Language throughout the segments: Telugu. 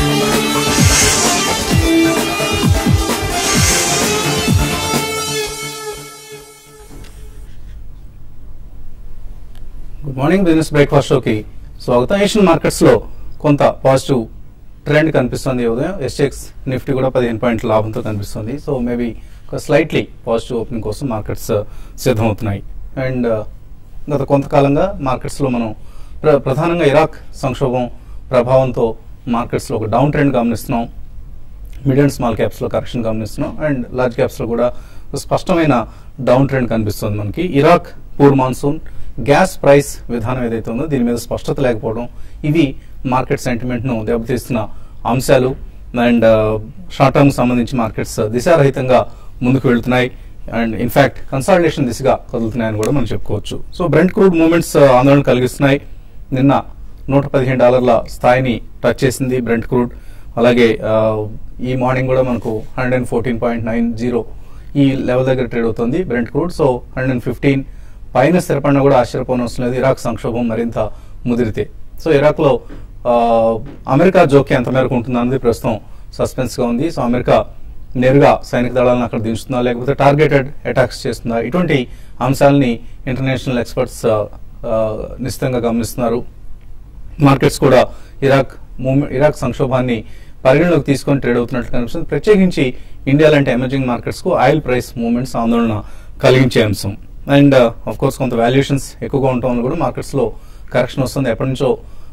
గుడ్ మార్నింగ్ బిజినెస్ బ్రేక్ఫాస్ట్ షోకి స్వాగతం. ఏషియన్ మార్కెట్స్ లో కొంత పాజిటివ్ ట్రెండ్ కనిపిస్తుంది. ఉదయం ఎస్ఎక్స్ నిఫ్టీ కూడా 15 పాయింట్ల లాభంతో కనిపిస్తుంది. సో మేబీ ఒక స్లైట్లీ పాజిటివ్ ఓపెనింగ్ కోసం మార్కెట్స్ సిద్ధమవుతున్నాయి. అండ్ గత కొంతకాలంగా మార్కెట్స్ లో మనం ప్రధానంగా ఇరాక్ సంక్షోభం ప్రభావంతో మార్కెట్స్ లో ఒక డౌన్ ట్రెండ్ గమనిస్తున్నాం. మిడ్ అండ్ స్మాల్ క్యాప్స్ లో కరెక్షన్ గమనిస్తున్నాం. అండ్ లార్జ్ క్యాప్స్ లో కూడా స్పష్టమైన డౌన్ ట్రెండ్ కనిపిస్తుంది మనకి. Iraq poor monsoon, gas price విధానం ఏదైతే ఉందో దీని మీద స్పష్టత లేకపోవడం, ఇవి మార్కెట్ సెంటిమెంట్ ను దెబ్బతీస్తున్న అంశాలు. అండ్ షార్ట్ టర్మ్ సంబంధించి మార్కెట్స్ దిశారహితంగా ముందుకు వెళ్తున్నాయి. అండ్ ఇన్ఫాక్ట్ కన్సాలిడేషన్ దిశగా కదులుతున్నాయని కూడా మనం చెప్పుకోవచ్చు. సో బ్రెంట్ క్రూడ్ మూవ్మెంట్స్ ఆందోళన కలిగిస్తున్నాయి. నిన్న $115 స్థాయిని టచ్ చేసింది బ్రెంట్ క్రూడ్. అలాగే ఈ మార్నింగ్ కూడా మనకు 114.90 ఈ లెవెల్ దగ్గర ట్రేడ్ అవుతుంది బ్రెంట్ క్రూడ్. సో 115 పైన స్థిరపడినా కూడా ఆశ్చర్యపోనవసరం లేదు, ఇరాక్ సంక్షోభం మరింత ముదిరితే. సో ఇరాక్ లో అమెరికా జోక్యం ఎంత మేరకు ఉంటుందన్నది ప్రస్తుతం సస్పెన్స్ గా ఉంది. సో అమెరికా నేరుగా సైనిక దళాలను అక్కడ దించుతుందా, లేకపోతే టార్గెటెడ్ అటాక్స్ చేస్తుందా, ఇటువంటి అంశాలని ఇంటర్నేషనల్ ఎక్స్పర్ట్స్ నిశ్చితంగా గమనిస్తున్నారు. మార్కెట్స్ కూడా ఇరాక్ సంక్షోభాన్ని పరిగణలోకి తీసుకొని ట్రేడ్ అవుతున్నట్లు కనిపిస్తుంది. ప్రత్యేకించి ఇండియా లాంటి ఎమర్జింగ్ మార్కెట్స్ కు ఆయిల్ ప్రైస్ మూవ్మెంట్స్ ఆందోళన కలిగించే అంశం. అండ్ ఆఫ్ కోర్స్ కొంత వాల్యుయేషన్స్ ఎక్కువగా ఉండటం వల్ల కూడా మార్కెట్స్ లో కరెక్షన్ వస్తుంది. ఎప్పటి నుంచో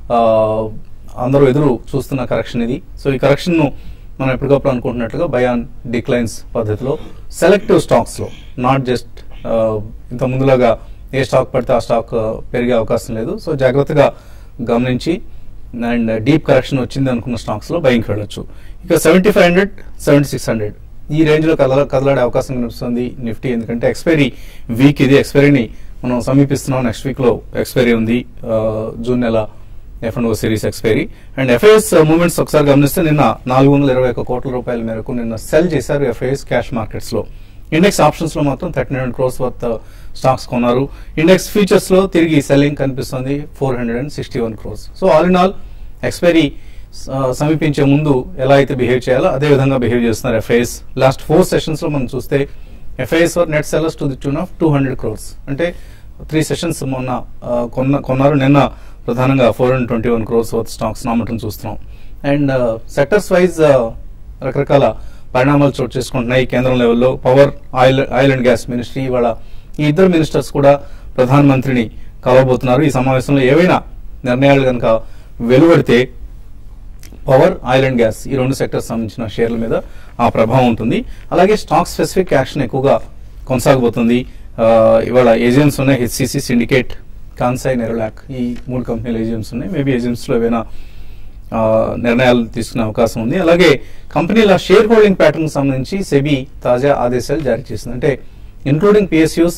అందరూ ఎదురు చూస్తున్న కరెక్షన్ ఇది. సో ఈ కరెక్షన్ ను మనం ఎప్పటికప్పుడు అనుకుంటున్నట్లుగా బై ఆన్ డిక్లైన్స్ పద్ధతిలో సెలెక్టివ్ స్టాక్స్ లో, నాట్ జస్ట్ ఇంత ముందులాగా ఏ స్టాక్ పడితే ఆ స్టాక్ పెరిగే అవకాశం లేదు. సో జాగ్రత్తగా గమనించి అండ్ డీప్ కరెక్షన్ వచ్చింది అనుకున్న స్టాక్స్ లో బయింగ్ వెళ్ళొచ్చు. ఇక 7500, 7600 ఈ రేంజ్ లో కదలాడే అవకాశం కనిపిస్తుంది నిఫ్టీ. ఎందుకంటే ఎక్స్పైరీ వీక్ ఇది. ఎక్స్పైరీని మనం సమీపిస్తున్నాం. నెక్స్ట్ వీక్ లో ఎక్స్పైరీ ఉంది, జూన్ నెల F&O series expiry. And FIs movements ఒకసారి గమనిస్తే నిన్న 421 కోట్ల రూపాయల మేరకు నిన్న సెల్ చేశారు ఎఫ్ఐఎస్ క్యాష్ మార్కెట్స్ లో. ఇండెక్స్ ఆప్షన్స్ లో మాత్రం 39 crores వర్త్ స్టాక్స్ కొన్నారు. ఇండెక్స్ ఫ్యూచర్స్ లో తిరిగి సెల్లింగ్ కనిపిస్తుంది 461 crores. So all in all expiry సమీపించే ముందు ఎలా అయితే బిహేవ్ చేయాలో అదే విధంగా బిహేవ్ చేస్తున్నారు ఎఫ్ఐఎస్. లాస్ట్ 4 సెషన్స్ లో మనం చూస్తే FIs were net sellers to the tune of 200 crores. అంటే 3 సెషన్స్ మొన్న కొన్నారు. నిన్న ప్రధానంగా 421 crores వర్త్ స్టాక్స్ నామటం చూస్తున్నాం. అండ్ సెక్టర్స్ వైజ్ రకరకాల పరిణామాలు చోటు చేసుకుంటున్నాయి. కేంద్రం లెవెల్లో power, oil and gas ministry, ఇవాళ ఈ ఇద్దరు మినిస్టర్స్ కూడా ప్రధానమంత్రిని కలవబోతున్నారు. ఈ సమావేశంలో ఏవైనా నిర్ణయాలు కనుక వెలువడితే పవర్, ఆయిల్ అండ్ గ్యాస్ ఈ 2 సెక్టర్స్ సంబంధించిన షేర్ల మీద ఆ ప్రభావం ఉంటుంది. అలాగే స్టాక్ స్పెసిఫిక్ యాక్షన్ ఎక్కువగా కొనసాగబోతుంది. ఇవాళ ఏజెంట్స్ ఉన్నాయి, హెచ్సిసి, సిండికేట్, కాన్సాయ్, నెరోలాక్, ఈ 3 కంపెనీల ఏజెంట్స్ ఉన్నాయి. మేబీ ఏజెంట్స్ లో ఏవైనా నిర్ణయాలు తీసుకునే అవకాశం ఉంది. అలాగే కంపెనీల షేర్ హోల్డింగ్ ప్యాటర్న్ సంబంధించి సెబీ తాజా ఆదేశాలు జారీ చేసింది. అంటే ఇన్క్లూడింగ్ పిఎస్యూస్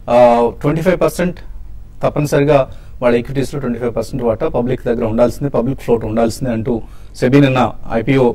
25% తప్పనిసరిగా వాళ్ళ ఈక్విటీస్ లో 25% వాటా పబ్లిక్ దగ్గర ఉండాల్సిందే, పబ్లిక్ ఫ్లోట్ ఉండాల్సిందే అంటూ సెబీ నిన్న ఐపీఓ,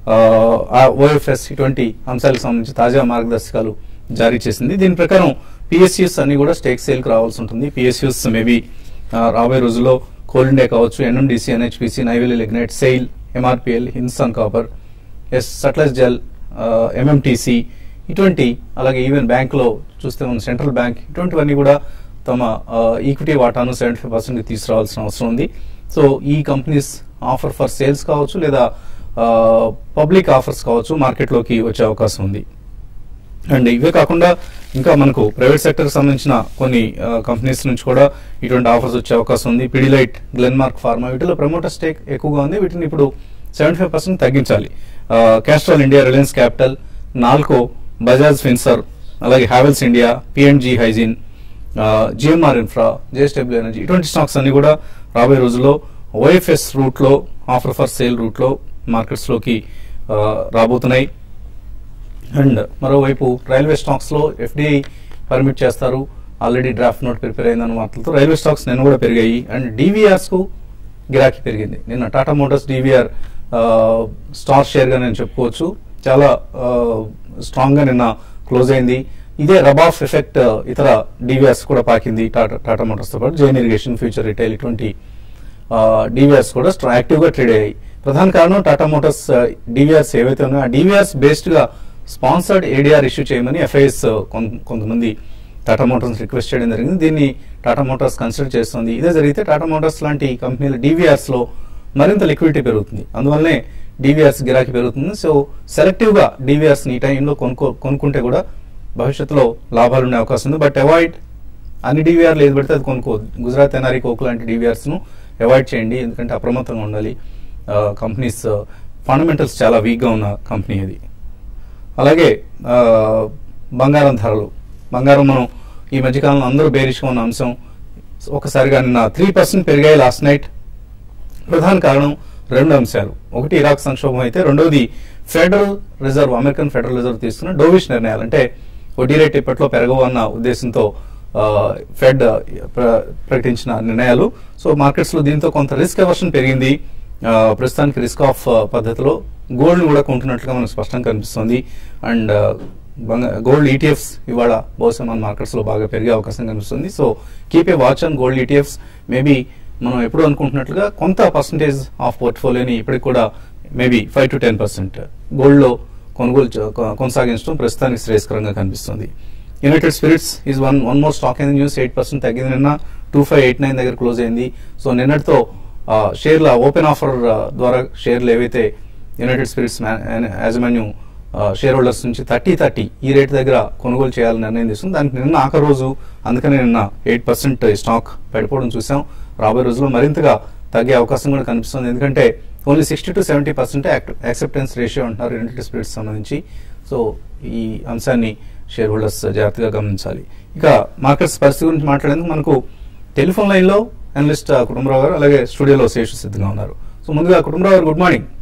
ఓఎఫ్ఎస్ ఇటువంటి అంశాలకు సంబంధించి తాజా మార్గదర్శకాలు జారీ చేసింది. దీని ప్రకారం పిఎస్యూస్ అన్ని కూడా స్టేక్ సేల్ కు రావాల్సి ఉంటుంది. పిఎస్యూస్ మేబీ రాబోయే రోజుల్లో కోల్ ఇండియా కావచ్చు, NMDC, NHPC, Neyveli lignite, SAIL, MRPL, Hindustan Copper, Sutlej Jal, MMTC ఇటువంటి, అలాగే ఈవెన్ బ్యాంక్ లో చూస్తే మన సెంట్రల్ బ్యాంక్ ఇటువంటివన్నీ కూడా తమ ఈక్విటీ వాటాను 75% తీసుకురావాల్సిన అవసరం ఉంది. సో ఈ కంపెనీస్ ఆఫర్ ఫర్ సేల్స్ కావచ్చు లేదా పబ్లిక్ ఆఫర్స్ కావచ్చు మార్కెట్లోకి వచ్చే అవకాశం ఉంది. అండ్ ఇవే కాకుండా ఇంకా మనకు ప్రైవేట్ సెక్టర్ కి సంబంధించిన కొన్ని కంపెనీస్ నుంచి కూడా ఇటువంటి ఆఫర్స్ వచ్చే అవకాశం ఉంది. పిడిలైట్, గ్లెన్మార్క్ ఫార్మా వీటిలో ప్రమోటర్ స్టేక్ ఎక్కువగా ఉంది. వీటిని ఇప్పుడు 75% తగ్గించాలి. Castrol India, Reliance Capital, NALCO, Bajaj Finserv, అలాగే Havells India, PNG hygiene, GMR infra, JSW energy ఇటువంటి స్టాక్స్ అన్ని కూడా రాబోయే రోజుల్లో ఓఎఫ్ఎస్ రూట్ లో, ఆఫర్ ఫర్ సేల్ రూట్ లో మార్కెట్స్ లోకి రాబోతున్నాయి. అండ్ మరోవైపు రైల్వే స్టాక్స్ లో ఎఫ్డిఐ పర్మిట్ చేస్తారు. ఆల్రెడీ డ్రాఫ్ట్ నోట్ ప్రిపేర్ అయిందన్న వార్తలతో రైల్వే స్టాక్స్ నిన్న కూడా పెరిగాయి. అండ్ డివిఆర్స్ కు గిరాకీ పెరిగింది. నిన్న Tata Motors DVR star share గా నేను చెప్పుకోవచ్చు, చాలా స్ట్రాంగ్ గా నిన్న క్లోజ్ అయింది. ఇదే రబాఫ్ ఎఫెక్ట్ ఇతర డివిఆర్స్ కూడా పాకింది. టాటా మోటార్స్ తో పాటు జైన్ ఇరిగేషన్, ఫ్యూచర్ రిటైల్ ఇటువంటి డివిఆర్స్ కూడా యాక్టివ్ గా ట్రేడ్ అయ్యాయి. ప్రధాన కారణం టాటా మోటార్స్ డివిఆర్స్ ఏవైతే ఉన్నాయో ఆ డివిఆర్స్ బేస్డ్ గా స్పాన్సర్డ్ ఏడీఆర్ ఇష్యూ చేయమని ఎఫ్ఐఎస్ కొంతమంది టాటా మోటార్స్ రిక్వెస్ట్ చేయడం జరిగింది. దీన్ని టాటా మోటార్స్ కన్సిడర్ చేస్తుంది. ఇదే జరిగితే టాటా మోటార్స్ లాంటి కంపెనీల డివిఆర్స్ లో మరింత లిక్విడిటీ పెరుగుతుంది. అందువల్లనే డివిఆర్స్ గిరాకీ పెరుగుతుంది. సో సెలెక్టివ్ గా డివిఆర్స్ ఈ టైంలో కొనుక్కుంటే కూడా భవిష్యత్తులో లాభాలు ఉండే అవకాశం ఉంది. బట్ అవాయిడ్ అన్ని డివిఆర్లు ఏది పెడితే అది కొనుక్కోవద్దు. గుజరాత్ ఎన్ఆర్ఈ కోక్ లాంటి డివిఆర్స్ ను అవాయిడ్ చేయండి, ఎందుకంటే అప్రమత్తంగా ఉండాలి. కంపెనీస్ ఫండమెంటల్స్ చాలా వీక్ గా ఉన్న కంపెనీ అది. అలాగే బంగారం ధరలు, బంగారం మనం ఈ మధ్యకాలంలో అందరూ బేరిష్గా ఉన్న అంశం. ఒకసారిగా నిన్న 3% పెరిగాయి లాస్ట్ నైట్. ప్రధాన కారణం రెండు అంశాలు. ఒకటి ఇరాక్ సంక్షోభం అయితే, రెండవది federal reserve, American federal reserve తీసుకున్న డోవిష్ నిర్ణయాలు. అంటే వడ్డీ రేట్ ఇప్పట్లో పెరగవు అన్న ఉద్దేశంతో ఫెడ్ ప్రకటించిన నిర్ణయాలు. సో మార్కెట్స్ లో దీంతో కొంత రిస్క్ అవర్షన్ పెరిగింది. ప్రస్తుతానికి రిస్క్ ఆఫ్ పద్ధతిలో గోల్డ్ కూడా కొంటున్నట్లుగా మనకు స్పష్టంగా కనిపిస్తుంది. అండ్ గోల్డ్ ఈటీఎఫ్స్ ఇవాళ బహుశా మన మార్కెట్స్ లో బాగా పెరిగే అవకాశం కనిపిస్తుంది. So keep a watch on gold ETFs. Maybe మనం ఎప్పుడు అనుకుంటున్నట్లుగా కొంత పర్సంటేజ్ ఆఫ్ పోర్ట్ఫోలియోని ఇప్పటికి కూడా మేబీ 5 to 10% గోల్డ్ లో కొనుగోలు కొనసాగించడం ప్రస్తుతానికి శ్రేయస్కరంగా కనిపిస్తుంది. United Spirits is one more stock in news. 8% తగ్గింది. నిన్న 2589 దగ్గర క్లోజ్ అయింది. సో నిన్నటితో షేర్ల ఓపెన్ ఆఫర్ ద్వారా షేర్లు ఏవైతే యునైటెడ్ స్పిరిట్స్ యాజమాన్యం షేర్ హోల్డర్స్ నుంచి 30 ఈ రేటు దగ్గర కొనుగోలు చేయాలని నిర్ణయం తీసుకుంది. దానికి నిన్న ఆఖరి రోజు, అందుకనే నిన్న 8% స్టాక్ పడిపోవడం చూసాం. రాబోయే రోజుల్లో మరింతగా తగ్గే అవకాశం కూడా కనిపిస్తుంది. ఎందుకంటే ఓన్లీ 60 to 70% యాక్సెప్టెన్స్ రేషియో అంటున్నారు యునైటెడ్ స్పిరిట్స్ సంబంధించి. సో ఈ అంశాన్ని షేర్ హోల్డర్స్ జాగ్రత్తగా గమనించాలి. ఇక మార్కెట్స్ పరిస్థితి గురించి మాట్లాడేందుకు మనకు టెలిఫోన్ లైన్ లో అనలిస్ట్ కుటుంబరావు గారు, అలాగే స్టూడియోలో శేషు సిద్ధంగా ఉన్నారు. సో ముందుగా కుటుంబరావు గారు, గుడ్ మార్నింగ్.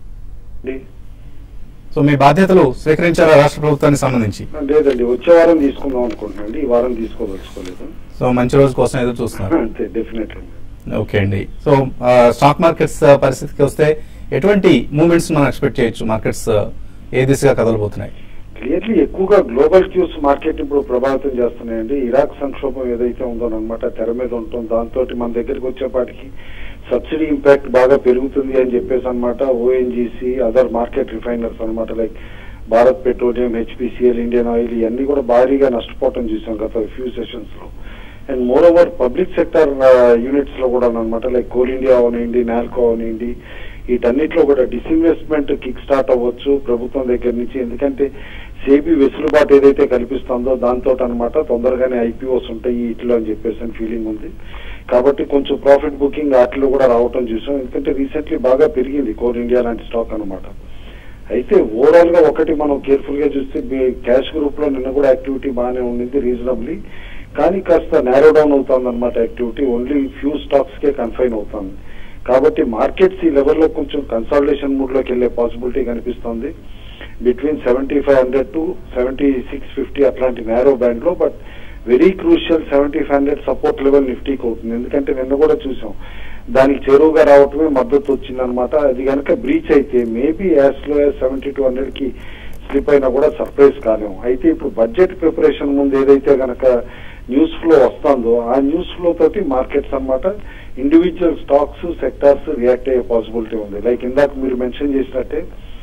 సో మీ బాధ్యతలు స్వీకరించారా రాష్ట్ర ప్రభుత్వానికి సంబంధించి? లేదండి, వచ్చే వారం తీసుకుందాం అనుకుంటున్నాండి, ఈ వారం తీసుకోదలుచుకోలేదు. సో మంచి రోజు కోసం ఎదురు చూస్తున్నారు. అంతే, డెఫినెట్లీ. ఓకే అండి. సో స్టాక్ మార్కెట్స్ పరిస్థితికి వస్తే ఎటువంటి మూవ్మెంట్స్ మనం ఎక్స్పెక్ట్ చేయొచ్చు? మార్కెట్స్ ఏ దిశగా కదలబోతున్నాయి? క్లియర్లీ ఎక్కువగా గ్లోబల్ క్యూస్ మార్కెట్ ఇప్పుడు ప్రభావితం చేస్తున్నాయండి. ఇరాక్ సంక్షోభం ఏదైతే ఉందోనమాట తెర మీద ఉంటుంది. దాంతో మన దగ్గరికి వచ్చేపాటికి సబ్సిడీ ఇంపాక్ట్ బాగా పెరుగుతుంది అని చెప్పేసి అనమాట. ఓఎన్జీసీ, అదర్ మార్కెట్ రిఫైనర్స్ అనమాట, like Bharat petroleum, HPCL, Indian Oil, ఇవన్నీ కూడా భారీగా నష్టపోవటం చూసాం గత ఫ్యూ సెషన్స్ లో. And moreover public sector units లో కూడా అనమాట, లైక్ కోల్ ఇండియా అవనివ్వండి, నాల్కో అవనివ్వండి, వీటన్నిటిలో కూడా డిస్ఇన్వెస్ట్మెంట్ కిక్ స్టార్ట్ అవ్వచ్చు ప్రభుత్వం దగ్గర నుంచి. ఎందుకంటే సేబీ వెసులుబాటు ఏదైతే కల్పిస్తుందో దాంతో అనమాట తొందరగానే ఐపీఓస్ ఉంటాయి వీటిలో అని చెప్పేసి అని ఫీలింగ్ ఉంది. కాబట్టి కొంచెం ప్రాఫిట్ బుకింగ్ వాటిలో కూడా రావటం చూసాం. ఎందుకంటే రీసెంట్లీ బాగా పెరిగింది కోల్ ఇండియా లాంటి స్టాక్ అనమాట. అయితే ఓవరాల్ గా ఒకటి మనం కేర్ఫుల్ గా చూస్తే క్యాష్ గ్రూప్ లో నిన్న కూడా యాక్టివిటీ బాగానే ఉండింది రీజనబ్లీ. కానీ కాస్త నారో డౌన్ అవుతుంది అనమాట యాక్టివిటీ. ఓన్లీ ఫ్యూ స్టాక్స్ కే కన్ఫైన్ అవుతుంది. కాబట్టి మార్కెట్స్ ఈ లెవెల్లో కొంచెం కన్సాలిడేషన్ మూడ్ లోకి వెళ్లే పాసిబిలిటీ కనిపిస్తుంది. బిట్వీన్ 7500 to 7650 అట్లాంటి నారో బ్యాండ్ లో. But very crucial 7500 support level నిఫ్టీకి అవుతుంది. ఎందుకంటే నిన్న కూడా చూసాం దానికి చేరువుగా రావటమే మద్దతు వచ్చిందనమాట. అది కనుక బ్రీచ్ అయితే మేబీ యాజ్ లో యాజ్ 7200 కి స్లిప్ అయినా కూడా సర్ప్రైజ్ కాలేము. అయితే ఇప్పుడు బడ్జెట్ ప్రిపరేషన్ ముందు ఏదైతే గనక న్యూస్ ఫ్లో వస్తుందో ఆ న్యూస్ ఫ్లో తోటి మార్కెట్స్ అనమాట ఇండివిజువల్ స్టాక్స్, సెక్టార్స్ రియాక్ట్ అయ్యే పాసిబిలిటీ ఉంది. లైక్ ఇందాక మీరు మెన్షన్ చేసినట్టే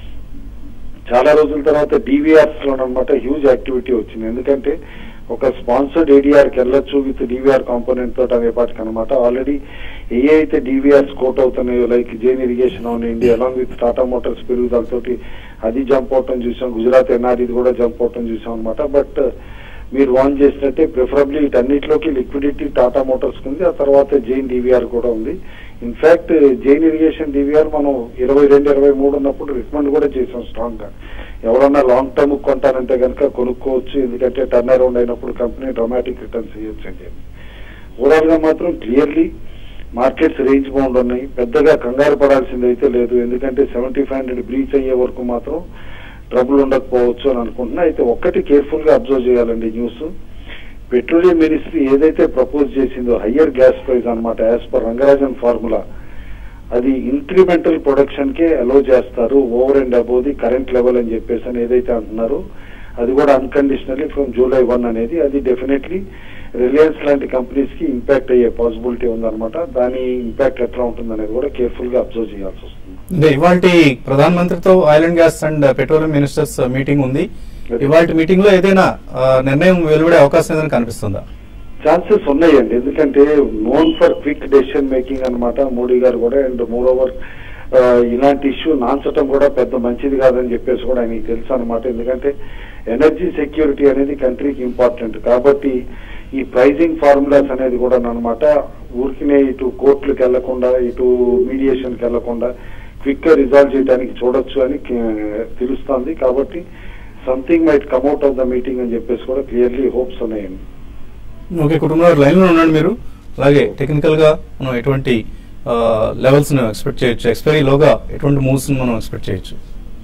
చాలా రోజుల తర్వాత డివిఆర్స్ లోనమాట హ్యూజ్ యాక్టివిటీ వచ్చింది. ఎందుకంటే ఒక స్పాన్సర్డ్ ఏడీఆర్కి వెళ్ళొచ్చు విత్ డివిఆర్ కాంపోనెంట్ తోటి అనేపాటికి అనమాట. ఆల్రెడీ ఏ అయితే డివిఆర్స్ కోట్ అవుతున్నాయో లైక్ జైన్ ఇరిగేషన్ అవనండి, అలాంగ్ విత్ టాటా మోటార్స్ పెరుగుదలతోటి అది జంప్ అవటం చూసాం. గుజరాత్ ఎన్ఆర్ఈది కూడా జంప్ అవటం చూసాం అనమాట. బట్ మీరు వాన్ చేసినట్టే ప్రిఫరబ్లీ వీటన్నిటిలోకి లిక్విడిటీ టాటా మోటార్స్ ఉంది, ఆ తర్వాత జైన్ డివిఆర్ కూడా ఉంది. ఇన్ఫాక్ట్ జైన్ ఇరిగేషన్ డివిఆర్ మనం 22-23 ఉన్నప్పుడు రికమెండ్ కూడా చేసాం స్ట్రాంగ్ గా. ఎవరన్నా లాంగ్ టర్మ్ కొంటానంటే కనుక కొనుక్కోవచ్చు, ఎందుకంటే టర్న్ అరౌండ్ అయినప్పుడు కంపెనీ డ్రామాటిక్ రిటర్న్స్ ఇవ్వచ్చు అని చెప్పి. ఓవరాల్ గా మాత్రం క్లియర్లీ మార్కెట్స్ రేంజ్ బౌండ్ ఉన్నాయి. పెద్దగా కంగారు పడాల్సింది అయితే లేదు. ఎందుకంటే 7500 బ్రీచ్ అయ్యే వరకు మాత్రం ట్రబుల్ ఉండకపోవచ్చు అని అనుకుంటున్నా. అయితే ఒక్కటి కేర్ఫుల్ గా అబ్జర్వ్ చేయాలండి న్యూస్. పెట్రోలియం మినిస్ట్రీ ఏదైతే ప్రపోజ్ చేసిందో హయ్యర్ గ్యాస్ ప్రైస్ అనమాట యాజ్ పర్ రంగరాజన్ ఫార్ములా, అది ఇంక్రిమెంటల్ ప్రొడక్షన్ కే అలో చేస్తారు over and above the current level అని చెప్పేసి అని ఏదైతే అంటున్నారో అది కూడా అన్కండిషనల్లీ ఫ్రమ్ July 1 అనేది. అది డెఫినెట్లీ రిలయన్స్ లాంటి కంపెనీస్ కి ఇంపాక్ట్ అయ్యే పాసిబిలిటీ ఉందన్నమాట. దాని ఇంపాక్ట్ ఎట్లా ఉంటుంది అనేది కూడా కేర్ఫుల్ గా అబ్జర్వ్ చేయాల్సి వస్తుంది. ఇవాళ ప్రధానమంత్రితో oil and gas and petroleum ministers meeting ఉంది. ఇవాళ మీటింగ్ లో ఏదైనా నిర్ణయం వెలువడే అవకాశం ఏదైనా కనిపిస్తుందా? ఛాన్సెస్ ఉన్నాయండి, ఎందుకంటే known for quick decision making అన్నమాట మోడీ గారు కూడా. అండ్ మోర్ ఓవర్ ఇలాంటి ఇష్యూ నాన్చటం కూడా పెద్ద మంచిది కాదని చెప్పేసి కూడా ఆయనకి తెలుసు అనమాట. ఎందుకంటే ఎనర్జీ సెక్యూరిటీ అనేది కంట్రీకి ఇంపార్టెంట్ కాబట్టి ఈ ప్రైజింగ్ ఫార్ములాస్ అనేది కూడా అనమాట ఊరికినే ఇటు కోర్టులకు వెళ్లకుండా ఇటు మీడియేషన్కి వెళ్లకుండా క్విక్ గా రిజాల్వ్ చేయడానికి చూడొచ్చు అని తెలుస్తోంది. కాబట్టి something might come out of the meeting అని చెప్పేసి కూడా క్లియర్లీ హోప్స్ ఉన్నాయండి. ఓకే, కుటుంబం లైన్ లో ఉండండి మీరు. అలాగే టెక్నికల్ గా మనం ఎటువంటి లెవెల్స్ ఎక్స్పెక్ట్ చేయొచ్చు? ఎక్స్పైరీ లోగా ఎటువంటి మూవ్స్ మనం ఎక్స్పెక్ట్ చేయొచ్చు?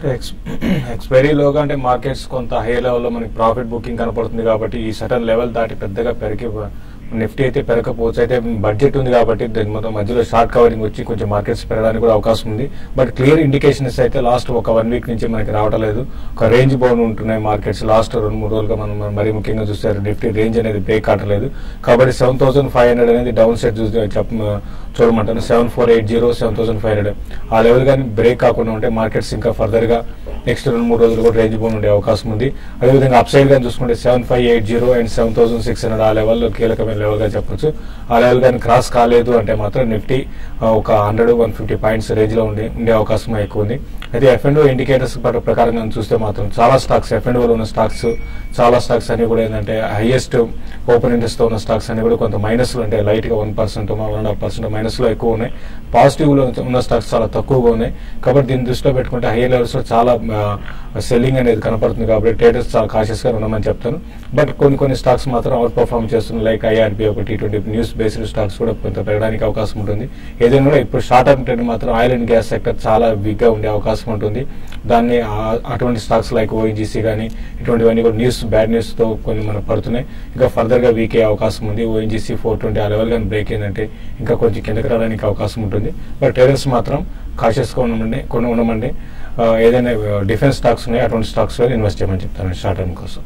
ఎక్స్పైరీ లోగా అంటే మార్కెట్స్ కొంత హై లెవెల్లో మనకి ప్రాఫిట్ బుకింగ్ కనపడుతుంది కాబట్టి ఈ సటన్ లెవెల్ దాటి పెద్దగా పెరిగి నిఫ్టీ అయితే పెరగకపోవచ్చు. అయితే బడ్జెట్ ఉంది కాబట్టి దాని మొత్తం మధ్యలో షార్ట్ కవరింగ్ వచ్చి కొంచెం మార్కెట్స్ పెరగడానికి కూడా అవకాశం ఉంది. బట్ క్లియర్ ఇండికేషన్స్ అయితే లాస్ట్ ఒక 1 వీక్ నుంచి మనకి రావడం లేదు. ఒక రేంజ్ బౌండ్ ఉంటున్నాయి మార్కెట్స్. లాస్ట్ 2-3 రోజులుగా మనం మరీ ముఖ్యంగా చూస్తారు నిఫ్టీ రేంజ్ అనేది బ్రేక్ కావట్లేదు. కాబట్టి 7,500 అనేది డౌన్ సైడ్ చూడమంటాను. 7,480, 7,500 ఆ లెవెల్ కానీ బ్రేక్ కాకుండా ఉంటే మార్కెట్స్ ఇంకా ఫర్దర్ గా నెక్స్ట్ 2-3 రోజులు కూడా రేంజ్ బౌండ్ ఉండే అవకాశం ఉంది. అదేవిధంగా అప్ సైడ్ గా చూసుకుంటే 7,580 అండ్ 7,600 ఆ లెవెల్లో కీలకమైన లెవెల్ గా చెప్పొచ్చు. ఆ లెవెల్ కానీ క్రాస్ కాలేదు అంటే మాత్రం నిఫ్టీ ఒక 100-150 పాయింట్స్ రేంజ్ లో ఉండే అవకాశం ఎక్కువ ఉంది. అయితే F&O ఇండికేటర్స్ ప్రకారంగా చూస్తే మాత్రం చాలా స్టాక్స్ F&O లో ఉన్న స్టాక్స్ చాలా స్టాక్స్ అన్ని కూడా ఏంటంటే హైయెస్ట్ ఓపెన్ ఇంట్రెస్ట్ తో ఉన్న స్టాక్స్ అన్ని కూడా కొంత మైనస్ లో అంటే లైట్ గా 1%, 1.5% మైనస్ లో ఎక్కువ ఉన్నాయి. పాజిటివ్ లో ఉన్న స్టాక్స్ చాలా తక్కువగా ఉన్నాయి. కాబట్టి దీన్ని దృష్టిలో పెట్టుకుంటే హైయర్ లెవెల్స్ లో చాలా సెల్లింగ్ అనేది కనపడుతుంది. కాబట్టి ట్రేడర్స్ చాలా కాషియస్ గా ఉండమని చెప్తాను. బట్ కొన్ని స్టాక్స్ మాత్రం అవుట్ పర్ఫార్మ్ చేస్తున్నాయి. లైక్ IRB, ఒక T20 న్యూస్ బేస్డ్ స్టాక్స్ కూడా కొంత పెరగడానికి అవకాశం ఉంటుంది. ఏదైనా కూడా ఇప్పుడు షార్ట్ టర్మ్ ట్రెండ్ మాత్రం ఆయిల్ అండ్ గ్యాస్ సెక్టర్ చాలా వీక్ గా ఉండే అవకాశం ఉంటుంది. దాన్ని అటువంటి స్టాక్స్ లైక్ ONGC కానీ ఇటువంటివన్నీ కూడా బ్యాడ్ న్యూస్ తో కొన్ని మనకు పడుతున్నాయి. ఇంకా ఫర్దర్ గా వీక్ అయ్యే అవకాశం ఉంది. ONGC 420 ఆ లెవెల్ కానీ బ్రేక్ అయిందంటే ఇంకా కొంచెం కిందకి రావడానికి అవకాశం ఉంటుంది. బట్ ట్రేడర్స్ మాత్రం కాషియస్ గా ఉండమండి. ఏదైనా డిఫెన్స్ స్టాక్స్ ఉన్నాయి అటువంటి స్టాక్స్ లో ఇన్వెస్ట్ చేయమని చెప్తాను షార్ట్ టర్మ్ కోసం.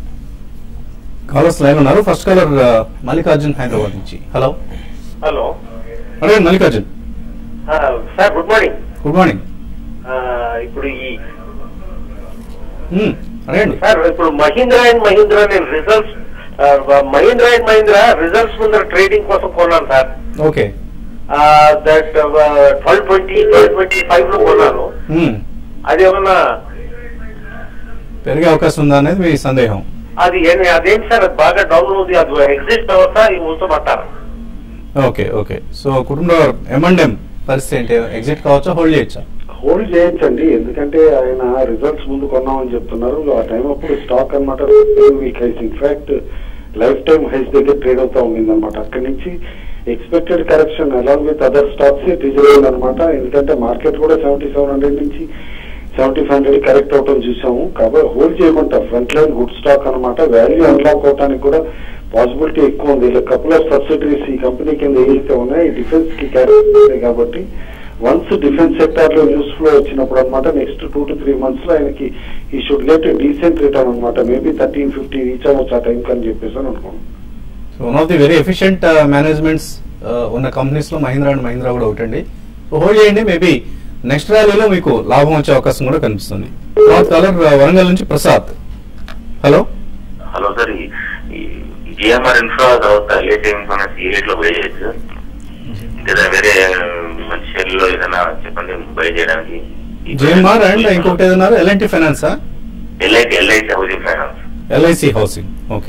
కాలర్స్ లైన్ ఉన్నారు. ఫస్ట్ కాలర్ మల్లికార్జున్ హైదరాబాద్ నుంచి. హలో అదే Mallikarjun sir, good morning. Good morning. ఇప్పుడు అడగండి సార్, ఇప్పుడు మహీంద్రా అండ్ మహీంద్రా నేను results Mahindra and Mahindra results ముందర ట్రేడింగ్ కోసం కొన్నాను సార్. ఓకే, దట్ 1225 లో కొన్నాను. అదేమన్నా పెరిగే అవకాశం ఉందా అనేది మీ సందేహం? అదేంటి సార్, అది బాగా డౌన్ ఉంది. అది ఎగ్జిట్ అవసా ఉంచమంటారా? ఓకే. సో కుటుంబ M&M పరిస్థితి ఏంటి? ఎగ్జిట్ కావచ్చా, హోల్డ్ చేయొచ్చా? హోల్డ్ చేయొచ్చండి, ఎందుకంటే ఆయన రిజల్ట్స్ ముందు కొన్నామని చెప్తున్నారు. ఆ టైం అప్పుడు స్టాక్ అనమాట week highs, in fact life time highs దగ్గర ట్రేడ్ అవుతా ఉండింది అనమాట. అక్కడి నుంచి expected correction along with other stocks ట్రిజర్ అనమాట. ఎందుకంటే మార్కెట్ కూడా 7700 నుంచి 7500 కరెక్ట్ అవటం చూసాము. కాబట్టి హోల్డ్ చేయమంటారు. ఫ్రంట్ లైన్ గుడ్ స్టాక్ అనమాట. వాల్యూ అన్లాక్ అవడానికి కూడా పాసిబిలిటీ ఎక్కువ ఉంది. ఇలా కపుల్ ఆఫ్ సబ్సిడరీస్ ఈ కంపెనీ కింద ఏదైతే ఉన్నాయో డిఫెన్స్ కి క్యారీ అవుతాయి. కాబట్టి వన్స్ డిఫెన్స్ సెక్టార్ లో న్యూస్ ఫ్లో వచ్చినప్పుడు అనమాట నెక్స్ట్ 2 to 3 months లో ఆయనకి ఈ షుడ్ గెట్ డీసెంట్ రిటర్న్ అనమాట. మేబీ 1350 రీచ్ అవ్వచ్చు ఆ టైం కని చెప్పేసి అని అనుకోండి. One of the very efficient managements ఉన్న కంపెనీస్ లో మహీంద్రా అండ్ మహీంద్రా కూడా ఒకటండి. హోల్డ్ చేయండి, మేబీ నెక్స్ట్ ర్యాలీలో మీకు లాభం వచ్చే అవకాశం కూడా కనిపిస్తుంది. కలర్ వరంగల్ నుంచి Prasad. Hello sir, GMR infra తర్వాత లో బై చేయొచ్చు లేదా వేరే మంచి షేర్ లో ఏదైనా చెప్పండి బై చేయడానికి? జిఎంఆర్ అండ్ ఇంకొకటి ఏదన్నారు? L&T finance, LIC housing finance. LIC housing. Okay,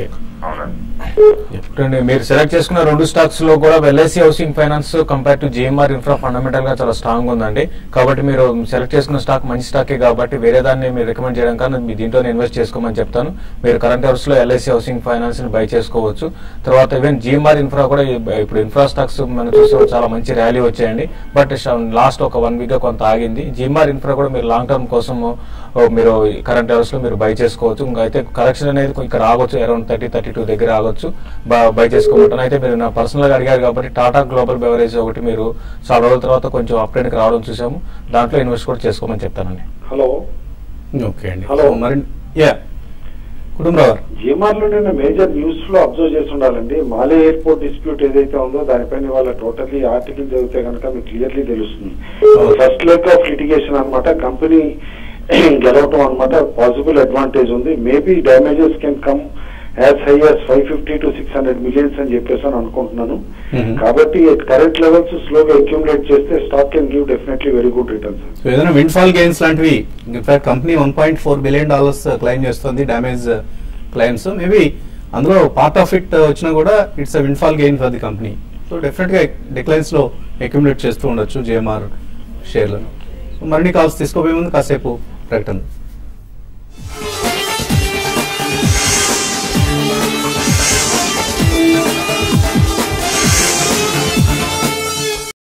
మీరు సెలెక్ట్ చేసుకున్న 2 స్టాక్స్ లో కూడా LIC housing finance compare to GMR infra fundamental గా చాలా స్ట్రాంగ్ ఉందండి. కాబట్టి మీరు సెలెక్ట్ చేసుకున్న స్టాక్ మంచి స్టాకే కాబట్టి వేరే దాన్ని మీరు రికమెండ్ చేయడం కన్నా మీ దీంట్లోనే ఇన్వెస్ట్ చేసుకోమని చెప్తాను. మీరు కరెంట్ అవర్స్ లో LIC హౌసింగ్ ఫైనాన్స్ ని బై చేసుకోవచ్చు. తర్వాత ఈవెన్ GMR ఇన్ఫ్రా కూడా ఇప్పుడు ఇన్ఫ్రా స్టాక్స్ మనం చూస్తే చాలా మంచి ర్యాలీ వచ్చాయండి. బట్ లాస్ట్ ఒక 1 వీక్ గా కొంత ఆగింది. GMR ఇన్ఫ్రా కూడా మీరు లాంగ్ టర్మ్ కోసం మీరు కరెంట్ అవర్స్ లో మీరు బై చేసుకోవచ్చు. ఇంకా అయితే కరెక్షన్ అనేది ఇక్కడ రావచ్చు, అరౌండ్ 30-32 దగ్గర ఆగొచ్చు. బై చేసుకోమంటాను. అయితే మీరు నా పర్సనల్ గా అడిగారు కాబట్టి టాటా గ్లోబల్ బెవరేజ్ ఒకటి మీరు చాలా రోజుల తర్వాత కొంచెం అప్డేట్ కి రావడం చూసాము. దాంట్లో ఇన్వెస్ట్ కూడా చేసుకోమని చెప్తానండి. హలో. ఓకే అండి. హలో మరి కుటుంబరావు గారు. జిఎంఆర్ లో నిన్న మేజర్ న్యూస్ లో అబ్జర్వ్ చేసి ఉండాలండి. మాలే ఎయిర్పోర్ట్ డిస్ప్యూట్ ఏదైతే ఉందో దానిపైన వాళ్ళ టోటల్లీ ఆర్టికల్ చదివితే కనుక మీకు క్లియర్లీ తెలుస్తుంది. ఫస్ట్ లెగ్ ఆఫ్ లిటిగేషన్ అనమాట, కంపెనీ గెలవటం అనమాట పాసిబుల్ అడ్వాంటేజ్ ఉంది. Maybe damages can come as high as 550 to 600 millions అని చెప్పేసి అని అనుకుంటున్నాను. కాబట్టి కరెంట్ లెవెల్స్ స్లోగా అక్యూములేట్ చేస్తే stock can give definitely very good returns. So ఏదైనా విండ్ ఫాల్ గెయిన్స్ లాంటివి, ఇన్ఫాక్ట్ కంపెనీ $1.4 బిలియన్ క్లెయిమ్ చేస్తుంది డ్యామేజ్ క్లెయిమ్స్. మేబీ అందులో పార్ట్ ఆఫ్ ఇట్ వచ్చినా కూడా it's a windfall gain for the company. So definite గా డిక్లైన్స్ లో అక్యూములేట్ చేస్తూ ఉండొచ్చు జిఎంఆర్ షేర్లను. సో మరిన్ని కాల్స్ తీసుకోబోయే ముందు కాసేపు ప్రకటన.